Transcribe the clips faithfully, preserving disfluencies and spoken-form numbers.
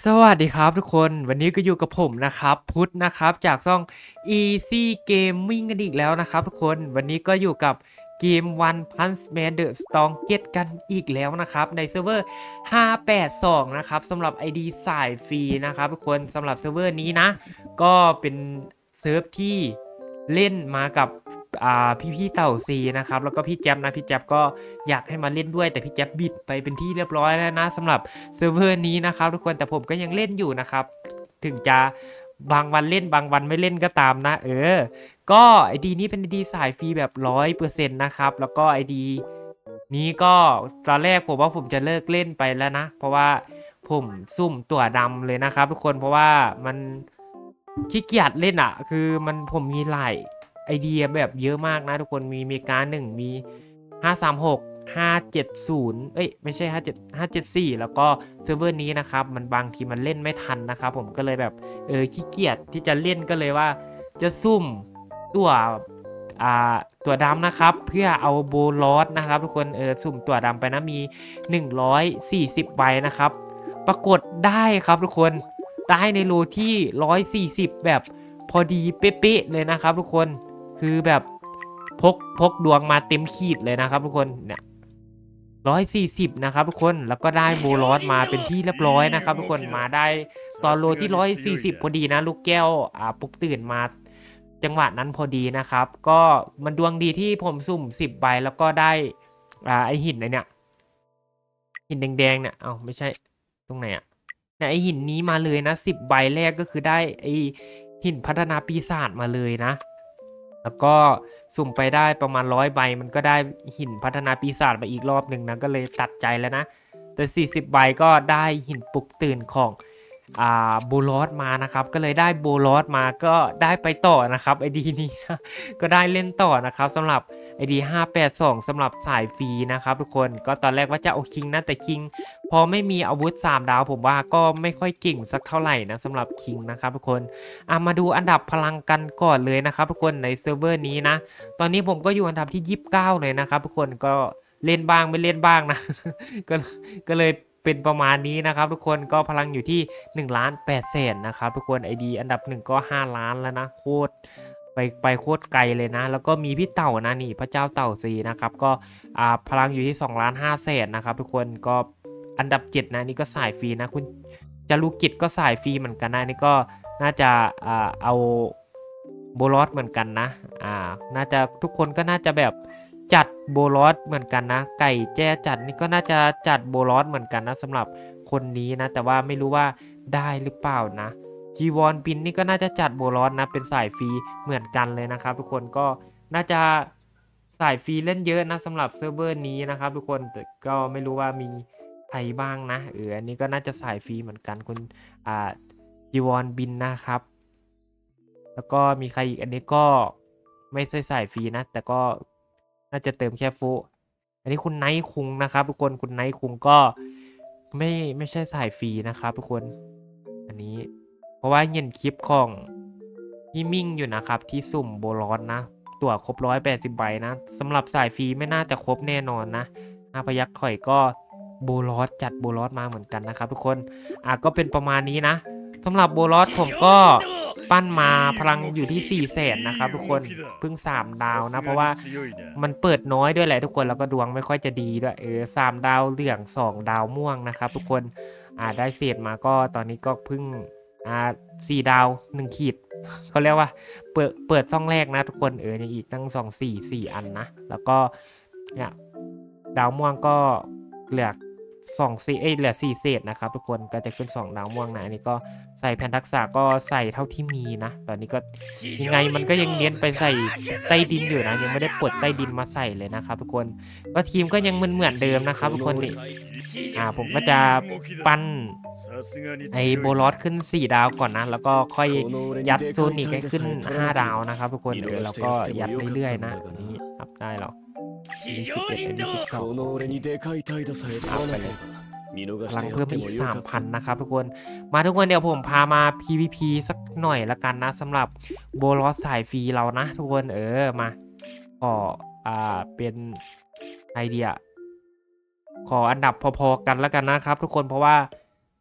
สวัสดีครับทุกคนวันนี้ก็อยู่กับผมนะครับพุทธนะครับจากช่อง Easy Gaming กันอีกแล้วนะครับทุกคนวันนี้ก็อยู่กับเกม One Punch Man The Strongest กันอีกแล้วนะครับในเซิร์ฟเวอร์ห้าแปดสองนะครับสำหรับ ไอ ดี สายฟรีนะครับทุกคนสำหรับเซิร์ฟเวอร์นี้นะก็เป็นเซิร์ฟที่เล่นมากับอ่าพี่ๆเต่าซีนะครับแล้วก็พี่แจ๊บนะพี่แจ๊บก็อยากให้มาเล่นด้วยแต่พี่แจ๊บบิดไปเป็นที่เรียบร้อยแล้วนะสำหรับเซิร์ฟเวอร์นี้นะครับทุกคนแต่ผมก็ยังเล่นอยู่นะครับถึงจะบางวันเล่นบางวันไม่เล่นก็ตามนะเออก็ไอดีนี้เป็นไอดีสายฟรีแบบร้อยเปอร์เซ็นต์นะครับแล้วก็ไอดีนี้ก็ตอนแรกผมว่าผมจะเลิกเล่นไปแล้วนะเพราะว่าผมซุ่มตั๋วดำเลยนะครับทุกคนเพราะว่ามันขี้เกียจเล่นอ่ะคือมันผมมีหลายไอเดียแบบเยอะมากนะทุกคนมีเมกาหนึ่งมีห้าสามหก ห้าเจ็ดศูนย์เอ้ยไม่ใช่ห้าเจ็ด ห้าเจ็ดสี่แล้วก็เซิร์ฟเวอร์นี้นะครับมันบางทีมันเล่นไม่ทันนะครับผมก็เลยแบบเออขี้เกียจที่จะเล่นก็เลยว่าจะซุ่มตัวอ่าตัวดำนะครับเพื่อเอาโบลอสนะครับทุกคนเออสุ่มตัวดำไปนะมีหนึ่งร้อยสี่สิบใบนะครับปรากฏได้ครับทุกคนได้ในโลที่หนึ่งร้อยสี่สิบแบบพอดีเป๊ะๆเลยนะครับทุกคนคือแบบพกพกดวงมาเต็มขีดเลยนะครับทุกคนเนี่ยร้อยสี่สิบนะครับทุกคนแล้วก็ได้โบลอสมาเป็นที่เรียบร้อยนะครับทุกคนมาได้ตอนโลที่ร้อยสี่สิบพอดีนะลูกแก้วอ่าปลุกตื่นมาจังหวะนั้นพอดีนะครับก็มันดวงดีที่ผมสุ่มสิบใบแล้วก็ได้อ่าไอหินไอเนี่ยหินแดงๆเนี่ยเอ้าไม่ใช่ตรงไหนอะเนี่ยไอหินนี้มาเลยนะสิบใบแรกก็คือได้ไอหินพัฒนาปีศาจมาเลยนะแล้วก็สุ่มไปได้ประมาณร้อยใบมันก็ได้หินพัฒนาปีศาจมาอีกรอบหนึ่งนะก็เลยตัดใจแล้วนะแต่สี่สิบใบก็ได้หินปลุกตื่นของอ่าโบลอสมานะครับก็เลยได้โบลอสมาก็ได้ไปต่อนะครับไอดีนี้นะก็ได้เล่นต่อนะครับสำหรับไอดีห้าแปดสองสำหรับสายฟรีนะครับทุกคนก็ตอนแรกว่าจะเอาคิงนะแต่คิงพอไม่มีอาวุธสามดาวผมว่าก็ไม่ค่อยเก่งสักเท่าไหร่นะสำหรับคิงนะครับทุกคนอ่ะมาดูอันดับพลังกันก่อนเลยนะครับทุกคนในเซิร์ฟเวอร์นี้นะตอนนี้ผมก็อยู่อันดับที่ยี่สิบเก้าเลยนะครับทุกคนก็เล่นบ้างไม่เล่นบ้างนะ ก็ก็เลยเป็นประมาณนี้นะครับทุกคนก็พลังอยู่ที่หนึ่งล้านแปดแสนนะครับทุกคน ไอ ดี อันดับหนึ่งก็ห้าล้านแล้วนะโคตรไปไปโคตรไกลเลยนะแล้วก็มีพี่เต่านะนี่พระเจ้าเต่าซีนะครับก็อ่าพลังอยู่ที่สองล้านห้าแสนนะครับทุกคนก็อันดับเจ็ดนะนี่ก็สายฟรีนะคุณจารุกิจก็สายฟรีเหมือนกันนะนี่ก็น่าจะอ่าเอาโบลอสเหมือนกันนะอ่าน่าจะทุกคนก็น่าจะแบบจัดโบลอสเหมือนกันนะไก่แจ้จัดนี่ก็น่าจะจัดโบลอสเหมือนกันนะสำหรับคนนี้นะแต่ว่าไม่รู้ว่าได้หรือเปล่านะจีวอนปินนี่ก็น่าจะจัดโบลอสนะเป็นสายฟรีเหมือนกันเลยนะครับทุกคนก็น่าจะสายฟรีเล่นเยอะนะสำหรับเซิร์ฟเวอร์นี้นะครับทุกคนแต่ก็ไม่รู้ว่ามีใครบ้างนะเอออันนี้ก็น่าจะสายฟรีเหมือนกันคุณอ่าจีวอนบินนะครับแล้วก็มีใครอีกอันนี้ก็ไม่ใช่สายฟรีนะแต่ก็น่าจะเติมแค่ฟูอันนี้คุณไนท์คุงนะครับทุกคนคุณไนท์คุงก็ไม่ไม่ใช่สายฟรีนะครับทุกคนอันนี้เพราะว่าเห็นคลิปของพี่มิ่งอยู่นะครับที่สุ่มโบลอสนะตั๋วครบร้อยแปดสิบใบนะสำหรับสายฟรีไม่น่าจะครบแน่นอนนะอาพยักถอยก็โบลอสจัดโบลอสมาเหมือนกันนะครับทุกคนอ่ะก็เป็นประมาณนี้นะสำหรับโบลอสผมก็ปั้นมาพลังอยู่ที่สี่แสนนะครับทุกคนเพิ่งสามดาวนะเพราะว่ามันเปิดน้อยด้วยแหละทุกคนแล้วก็ดวงไม่ค่อยจะดีด้วยเออสามดาวเหลืองสองดาวม่วงนะครับทุกคนอ่าได้เศษมาก็ตอนนี้ก็เพิ่งอ่าสี่ดาวหนึ่งขีดเขาเรียกว่าเปิดเปิดช่องแรกนะทุกคนเออยังอีกตั้งสองสี่สี่อันนะแล้วก็เนี่ยดาวม่วงก็เหลือสองสี่เอ้ยเหลือสี่เศษนะครับทุกคนก็จะขึ้นสองดาวม่วงนะอันนี้ก็ใส่แผ่นทักษะก็ใส่เท่าที่มีนะตอนนี้ก็ยังไงมันก็ยังเน้นไปใส่ใต้ดินอยู่นะยังไม่ได้ปลดใต้ดินมาใส่เลยนะครับทุกคนก็ทีมก็ยังเหมือนเหมือนเดิมนะครับทุกคนนี่อ่าผมก็จะปั้นไอโบลอสขึ้นสี่ดาวก่อนนะแล้วก็ค่อยยัดโซนิกให้ขึ้นห้าดาวนะครับทุกคนเออแล้วก็ยัดเรื่อยๆนะอันนี้อัพได้หรออันนี้สิบเอ็ดอันนี้สิบสองอัพไปเลยพลังเพิ่มไปอีกสามพันนะครับทุกคนมาทุกคนเดี๋ยวผมพามา พี วี พี สักหน่อยละกันนะสำหรับโบลอสสายฟรีเรานะทุกคนเออมาขออ่าเป็นไอเดียขออันดับพอๆกันแล้วกันนะครับทุกคนเพราะว่า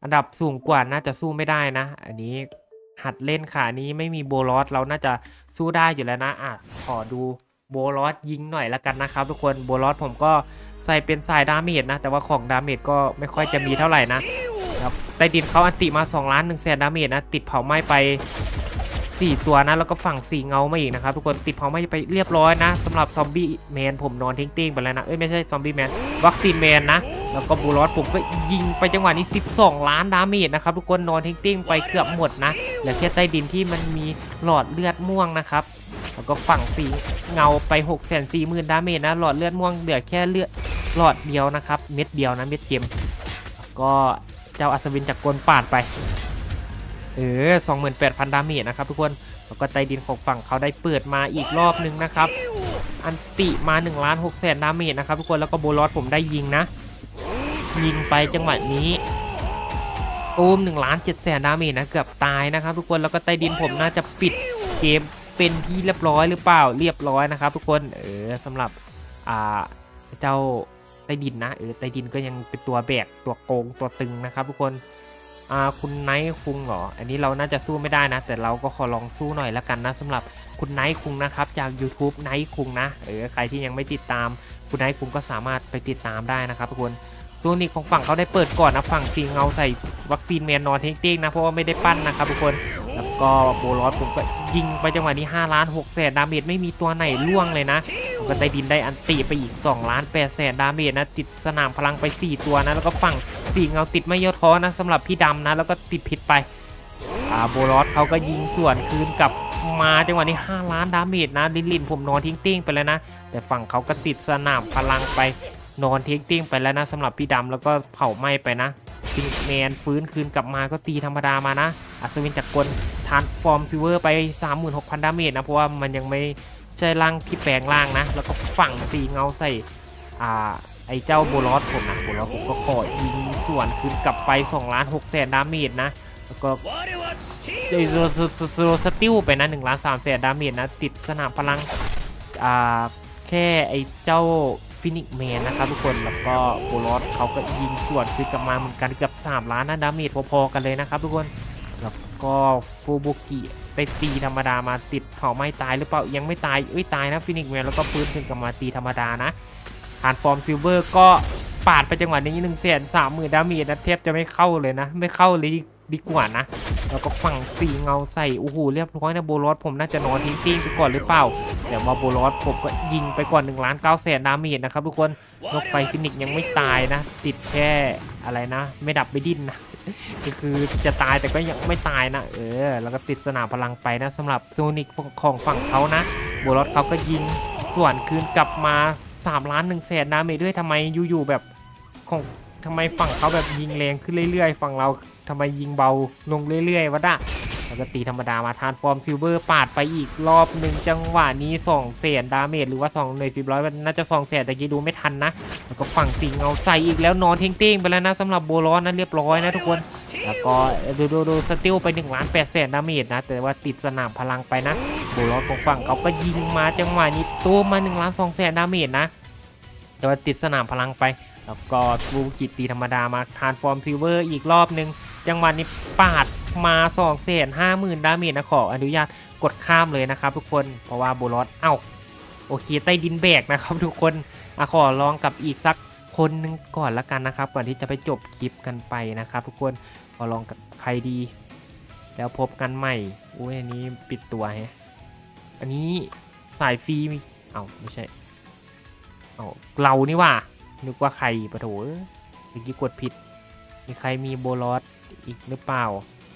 อันดับสูงกว่าน่าจะสู้ไม่ได้นะอันนี้หัดเล่นขานี้ไม่มีโบลอสเราน่าจะสู้ได้อยู่แล้วนะอ่ะขอดูโบลอสยิงหน่อยละกันนะครับทุกคนโบลอสผมก็ใส่เป็นสายดาเมจนะแต่ว่าของดาเมจก็ไม่ค่อยจะมีเท่าไหร่นะครับใต้ดินเขาอันติมาสองล้านหนึ่งแสนดาเมจนะติดเผาไหม้ไปสี่ตัวนะแล้วก็ฝั่งสี่เงามาอีกนะครับทุกคนติดเผาไหม้ไปเรียบร้อยนะสำหรับซอมบี้แมนผมนอนทิ้งติ้งไปแล้วนะเอ้ยไม่ใช่ซอมบี้แมนวัคซีนแมนนะแล้วก็บูลอสผมก็ยิงไปจังหวะนี้สิบสองล้านดาเมจนะครับทุกคนนอนทิ้งติ้งไปเกือบหมดนะเหลือแค่ใต้ดินที่มันมีหลอดเลือดม่วงนะครับแล้วก็ฝั่งสีเงาไปหกแสนสี่หมื่นดาเมจนะหลอดเลือดม่วงเหลือแค่เลือดหลอดเดียวนะครับเม็ดเดียวนะเม็ดเกมก็เจ้าอัศวินจักรกลปาดไปเออสองหมื่นแปดพันดาเมจนะครับทุกคนแล้วก็ใต้ดินของฝั่งเขาได้เปิดมาอีกรอบนึงนะครับอันติมาหนึ่งล้านหกแสนดาเมจนะครับทุกคนแล้วก็โบลอสผมได้ยิงนะยิงไปจังหวะนี้ตูมหนึ่งล้านเจ็ดแสนดาเมจนะเกือบตายนะครับทุกคนแล้วก็ใต้ดินผมน่าจะปิดเกมเป็นที่เรียบร้อยหรือเปล่าเรียบร้อยนะครับทุกคนเออสำหรับอ่าเจ้าใต้ดินนะเออใต้ดินก็ยังเป็นตัวแบกตัวโกงตัวตึงนะครับทุกคนอ่าคุณไนท์คุงเหรออันนี้เราน่าจะสู้ไม่ได้นะแต่เราก็ขอลองสู้หน่อยละกันนะสำหรับคุณไนท์คุงนะครับจาก YouTube ไนท์คุงนะเออใครที่ยังไม่ติดตามคุณไนท์คุงก็สามารถไปติดตามได้นะครับทุกคนโซนิกของฝั่งเขาได้เปิดก่อนนะฝั่งสีเงาใส่วัคซีนแมนนอนเท่งๆนะเพราะว่าไม่ได้ปั้นนะครับทุกคนแล้วก็โบลอสผมก็ยิงไปจังหวะนี้ห้าล้านหกแสนดาเมจไม่มีตัวไหนล่วงเลยนะผมก็ได้ดินได้อันติไปอีกสองล้านแปดแสนดาเมจนะติดสนามพลังไปสี่ตัวนะแล้วก็ฝั่งสีเงาติดไม่ย่อท้อนะสำหรับพี่ดำนะแล้วก็ติดผิดไปอ่าโบลอสเขาก็ยิงส่วนคืนกับมาจังหวะนี้ห้าล้านดาเมจนะลินลินผมนอนทิ้งติ้งไปแล้วนะแต่ฝั่งเขาก็ติดสนามพลังไปนอนทิ้งติ้งไปแล้วนะสำหรับพี่ดำแล้วก็เผาไหม้ไปนะซิงแมนฟื้นคืนกลับมาก็ตีธรรมดามานะอัศวินจักรกลทานฟอร์มซิลเวอร์ไป สามหมื่นหกพัน ดาเมจนะเพราะว่ามันยังไม่ใช่ร่างที่แปลงร่างนะแล้วก็ฝั่งสีเงาใส่อ่าไอ้เจ้าโบลอสผมนะโบลอสผมก็ขอยิงส่วนคืนกลับไปสองล้านหกแสนดาเมจนะแล้วก็ไอ้โซสติลไปนะหนึ่งล้านสามแสนดาเมจนะติดสนามพลังอ่าแค่ไอ้เจ้าฟินิกแมนนะครับทุกคนแล้วก็โบลอสเขาก็ยิงส่วนคือกลับมาเหมือนกันเกือบสามล้านนะดาเมจพอๆกันเลยนะครับทุกคนแล้วก็ฟูบุกิไปตีธรรมดามาติดเผาไม่ตายหรือเปล่ายังไม่ตายเอ้ยตายนะฟินิกแมนแล้วก็ฟื้นคืนกลับมาตีธรรมดานะฐานฟอร์มซิลเวอร์ก็ปาดไปจังหวะนี้หนึ่งแสนสามหมื่นดาเมจนะเทียบจะไม่เข้าเลยนะไม่เข้าเลยดีกว่านะแล้วก็ฝั่งสีเงาใส่โอ้โหเรียบร้อยนะโบลอสผมน่าจะนอนทิ้งติ้งไปก่อนหรือเปล่าแต่ว่าโบลอสผมก็ยิงไปก่อนหนึ่งล้านเก้าแสนดาเมจนะครับทุกคนนกไฟฟินิกยังไม่ตายนะติดแค่อะไรนะไม่ดับไม่ดิ้นนะก็คือจะตายแต่ก็ยังไม่ตายนะเออแล้วก็ติดสนามพลังไปนะสำหรับโซนิกของฝั่งเขานะโบลอสเขาก็ยิงส่วนคืนกลับมาสามล้านหนึ่งแสนดาเมจด้วยทำไมอยู่ๆแบบของทำไมฝั่งเขาแบบยิงแรงขึ้นเรื่อยๆฝั่งเราทำไมยิงเบาลงเรื่อยๆวะด่ะแล้วก็ตีธรรมดามาทานฟอร์มซิลเวอร์ปาดไปอีกรอบหนึ่งจังหวะนี้สองแสนดาเมจหรือว่าสองหน่วยสิบร้อยน่าจะสองแสนแต่กี้ดูไม่ทันนะแล้วก็ฝั่งสีเงาใส่อีกแล้วนอนเท่งๆไปแล้วนะสำหรับโบลอสนะเรียบร้อยนะทุกคนแล้วก็ดูดูดูสติลไปหนึ่งล้านแปดแสนดาเมจนะแต่ว่าติดสนามพลังไปนะโบลอสของฝั่งเขาก็ยิงมาจังหวะนี้ตัวมาหนึ่งล้านสองแสนดาเมจนะแต่ว่าติดสนามพลังไปแล้วก็ฟูกิตีธรรมดามาทานฟอร์มซิลเวอร์อีกรอบหนึ่งจังหวะนี้ปาดมาสองแสนห้าหมื่นดาเมจนะขออนุญาตกดข้ามเลยนะครับทุกคนเพราะว่าโบลอสเอ้าโอเคใต้ดินแบกนะครับทุกคนอะขอลองกับอีกสักคนหนึ่งก่อนละกันนะครับก่อนที่จะไปจบคลิปกันไปนะครับทุกคนขอลองกับใครดีแล้วพบกันใหม่อุ้ยอันนี้ปิดตัวฮะอันนี้สายฟรีมีเอ้าไม่ใช่เอ้าเรานี่ว่านึกว่าใครปะโถเมื่อกี้กดผิดมีใครมีโบลอสอีกหรือเปล่า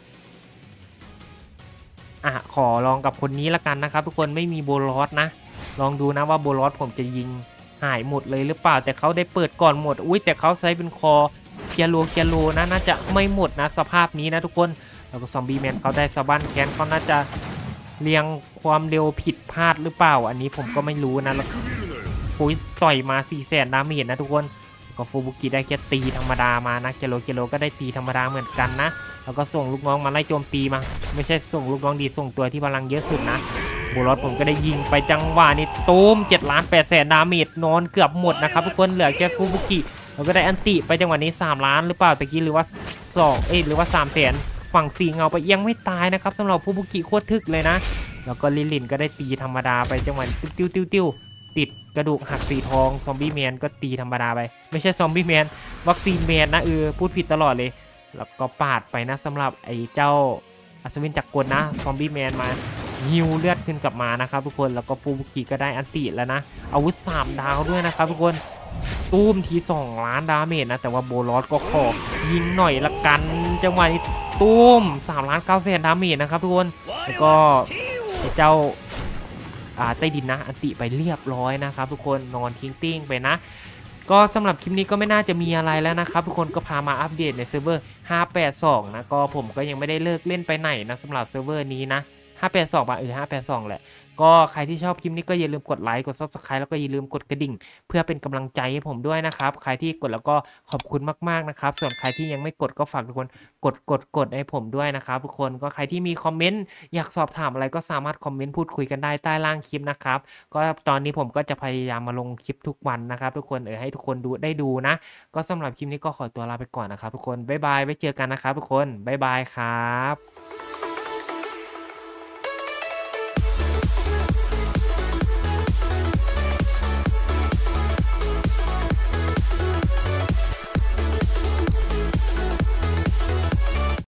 อ่ะขอลองกับคนนี้ละกันนะครับทุกคนไม่มีโบลอสนะลองดูนะว่าโบลอสผมจะยิงหายหมดเลยหรือเปล่าแต่เขาได้เปิดก่อนหมดอุ้ยแต่เขาใช้เป็นคอเกียโลเกียโลนะน่าจะไม่หมดนะสภาพนี้นะทุกคนแล้วก็ซอมบี้แมนเขาได้สะบั้นแขนเขาน่าจะเรียงความเร็วผิดพลาดหรือเปล่าอันนี้ผมก็ไม่รู้นะแล้วปุ้ยต่อยมาสี่แสนดาเมจนะทุกคนก็ฟูบุกิได้แค่ตีธรรมดามานะเกโลเกโลก็ได้ตีธรรมดาเหมือนกันนะแล้วก็ส่งลูกน้องมาไล่โจมตีมาไม่ใช่ส่งลูกน้องดีส่งตัวที่พลังเยอะสุดนะโบลอสผมก็ได้ยิงไปจังหวะนี้ตูมเจ็ดล้านแปดแสนดาเมจนอนเกือบหมดนะครับทุกคนเหลือแค่ฟูบุกิเราก็ได้อันติไปจังหวะนี้สามล้านหรือเปล่าตะกี้หรือว่าสองเอ้ยหรือว่าสามแสนฝั่งสีเงาไปยังไม่ตายนะครับสำหรับฟูบุกิโคตรทึกเลยนะแล้วก็ลิลินก็ได้ตีธรรมดาไปจังหวะติ้วติ้วติ้วติ้วติดกระดูกหักสีทองซอมบี้แมนก็ตีธรรมดาไปไม่ใช่ซอมบี้แมนวัคซีนแมนนะเออพูดผิดตลอดเลยแล้วก็ปาดไปนะสำหรับไอ้เจ้าอัศวินจักรกลนะซอมบี้แมนมาฮิวเลือดขึ้นกลับมานะครับทุกคนแล้วก็ฟูบุกิก็ได้อันติแล้วนะอาวุธสามดาวด้วยนะครับทุกคนตู้มทีสองล้านดาเมจนะแต่ว่าโบลอสก็ขอยิงหน่อยละกันจังหวะนี้ตู้มสามล้านเก้าแสนดาเมจนะครับทุกคนแล้วก็เจ้าอ่าใต้ดินนะอันติไปเรียบร้อยนะครับทุกคนนอนทิ้งติ้งไปนะก็สำหรับคลิปนี้ก็ไม่น่าจะมีอะไรแล้วนะครับทุกคนก็พามาอัปเดตในเซิร์ฟเวอร์ห้าแปดสองนะก็ผมก็ยังไม่ได้เลิกเล่นไปไหนนะสำหรับเซิร์ฟเวอร์นี้นะห้าแปดสองป่ะเออห้าแปดสองแหละก็ใครที่ชอบคลิปนี้ก็อย่าลืมกดไลค์กด ซับสไครบ์ แล้วก็อย่าลืมกดกระดิ่งเพื่อเป็นกำลังใจให้ผมด้วยนะครับใครที่กดแล้วก็ขอบคุณมากๆนะครับส่วนใครที่ยังไม่กดก็ฝากทุกคนกดกดกดให้ผมด้วยนะครับทุกคนก็ใครที่มีคอมเมนต์อยากสอบถามอะไรก็สามารถคอมเมนต์พูดคุยกันได้ใต้ล่างคลิปนะครับก็ตอนนี้ผมก็จะพยายามมาลงคลิปทุกวันนะครับทุกคนเออให้ทุกคนดูได้ดูนะก็สำหรับคลิปนี้ก็ขอตัวลาไปก่อนนะครับทุกคนบ๊ายบายไว้เจอกันนะครับทุกคนบ๊ายบายครับ